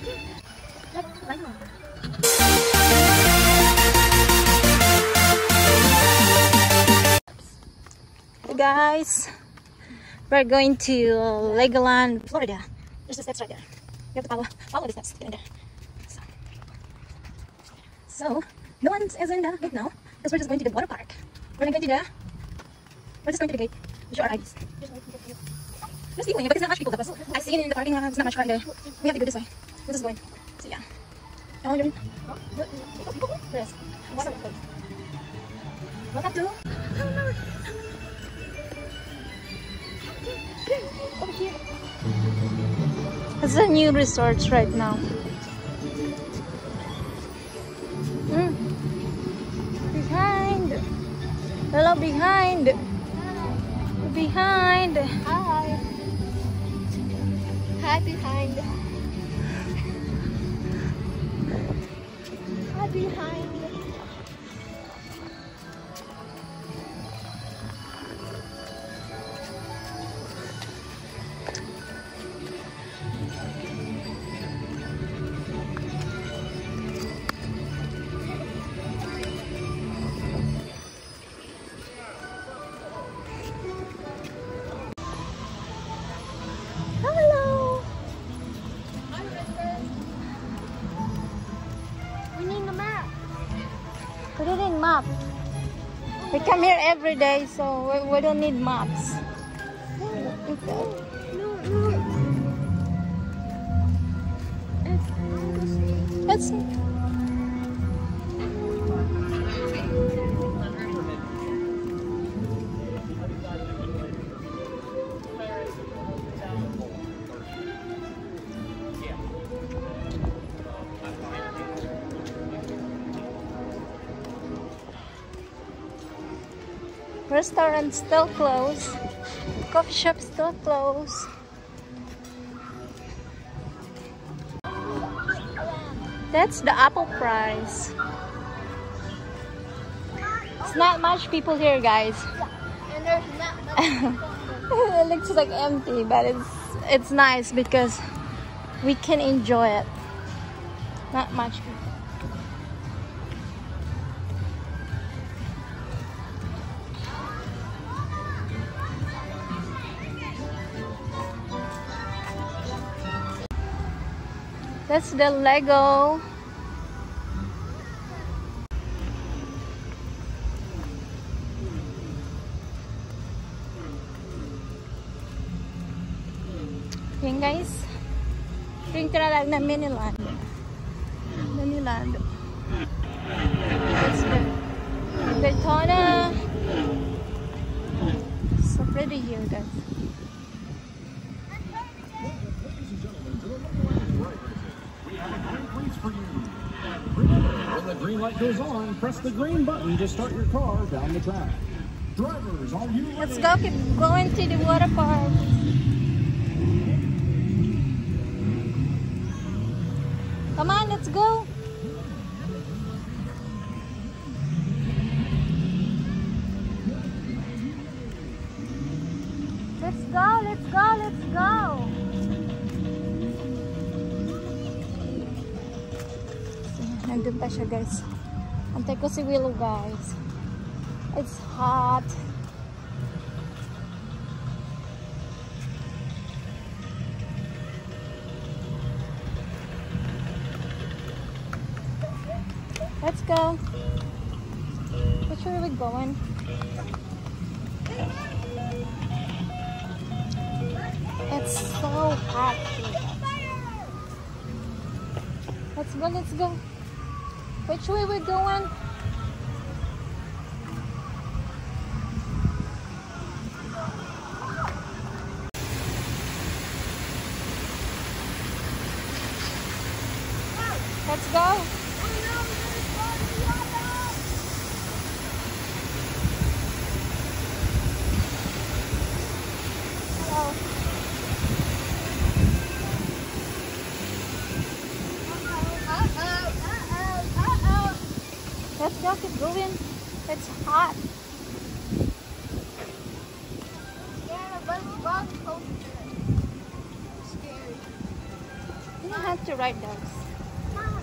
Hey guys, we're going to Legoland, Florida. There's the steps right there. You have to follow the steps to get in there. So no one's in the gate now because we're just going to the water park. We're just going to the gate. Show our IDs. Just keep going, but there's not much people. I've seen in the parking lot, there's not much car there. We have to go this way. We're just going. So yeah. Oh, you're in. Yes. Water park. Welcome to. Over here. It's a new resort right now. Behind. Hello, behind. Behind. Hi. Hi, behind. Hi, behind. Hello. We need a map. Put it in map. We come here every day, so we don't need maps. Let's see. Restaurants still closed. Coffee shops still closed. That's the apple price. It's not much people here, guys. And there's not much. It looks like empty, but it's nice because we can enjoy it. Not much people. That's the Lego. Yan guys. Yung tinatawag na Miniland. Miniland. That's the Daytona. So pretty here, guys. When the green light goes on, press the green button to start your car down the track. Drivers, are you ready? Let's go, keep going to the water park. Come on, let's go. Let's go, let's go, let's go. Nandun pa siya, guys. Antay ko si Willow, guys. It's hot. Let's go. Which way are we going? It's so hot here. Let's go, let's go. Which way we're going? Let's go. Hello. Let's go, keep going. It's hot. Yeah, but it's wrong coaster. Scary. Yeah, have to ride those. Mom,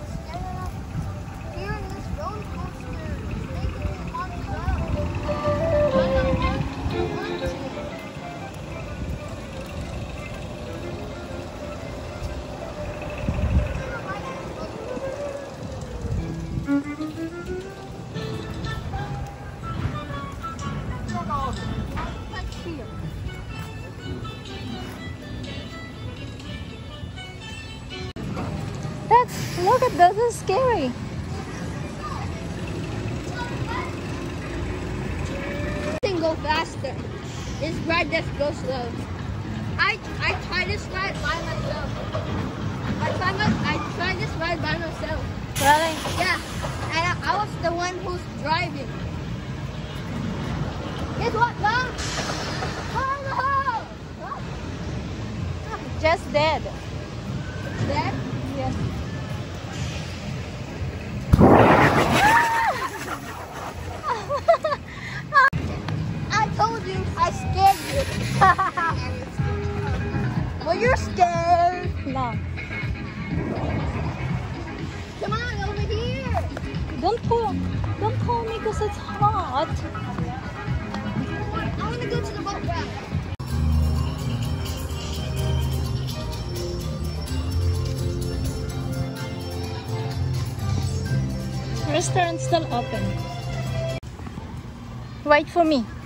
here in this roller coaster, it's making me want to go. I don't want to. Look at this, is scary. Go faster. This ride just goes slow. I tried this ride by myself. I tried this ride by myself. Really? Yeah, and I was the one who's driving. Guess what, Mom? Oh no! Just dead. Dead? Yes. I told you, I scared you. Well, you're scared. No. Come on, over here. Don't pull me because it's hot. I want to go to the boat ride. Restaurant's still open. Wait for me.